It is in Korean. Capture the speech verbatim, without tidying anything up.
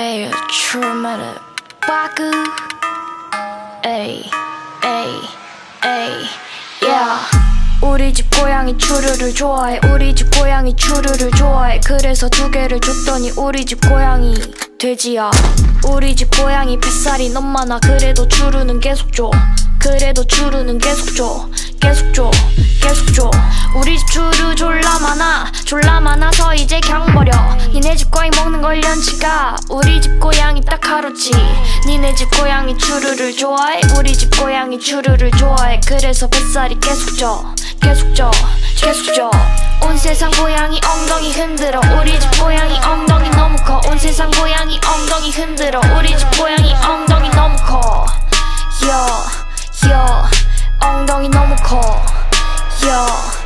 에이 출마를 빠그 에이 에이 에이 yeah. 우리 집 고양이 추루를 좋아해. 우리 집 고양이 추루를 좋아해. 그래서 두 개를 줬더니 우리 집 고양이 돼지야. 우리 집 고양이 뱃살이 너무 많아. 그래도 추루는 계속 줘. 그래도 추루는 계속 줘. 계속 줘. 계속 줘. 우리 집 추루 졸라 많아. 졸라 많아서 이제 경 버려. 니네 집 고양이 먹는 걸 연치가. 우리 집 고양이 딱 하루치. 니네 집 고양이 추루를 좋아해. 우리 집 고양이 추루를 좋아해. 그래서 뱃살이 계속 줘. 계속 줘. 계속 줘. 온 세상 고양이 엉덩이 흔들어. 우리 집 고양이 엉덩이 너무 커. 온 세상 고양이 엉덩이 흔들어. 우리 집 고양이 엉덩이 너무 커. 여, 여, 엉덩이 너무 커. 여.